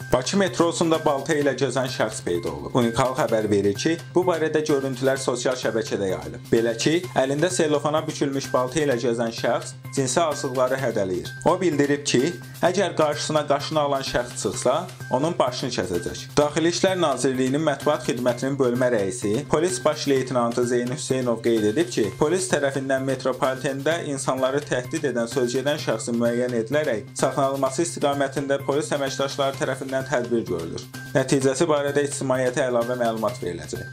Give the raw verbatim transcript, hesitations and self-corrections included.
Bakı metrosunda balta ilə gəzən şəxs peyda olub. Unikal xəbər verir ki, bu barədə görüntülər sosial şəbəkədə yayılıb. Belə ki, əlində sellofana bükülmüş balta ilə gəzən şəxs cinsi azıqları hədələyir. O bildirib ki, əgər qarşısına qaşını alan şəxs çıxsa, onun başını kəsəcək. Daxili İşlər Nazirliyinin Mətbuat Xidmətinin bölmə rəisi, polis baş leytenantı Zeyn Hüseynov qeyd edib ki, polis tərəfindən metropolitndə insanları təhdid edən sözgedən şəxsin müəyyən edilərək saxlanılması istiqamətində polis əməkdaşları tərəfindən tədbir görülür. Nəticəsi barədə ictimaiyyətə əlavə məlumat veriləcək.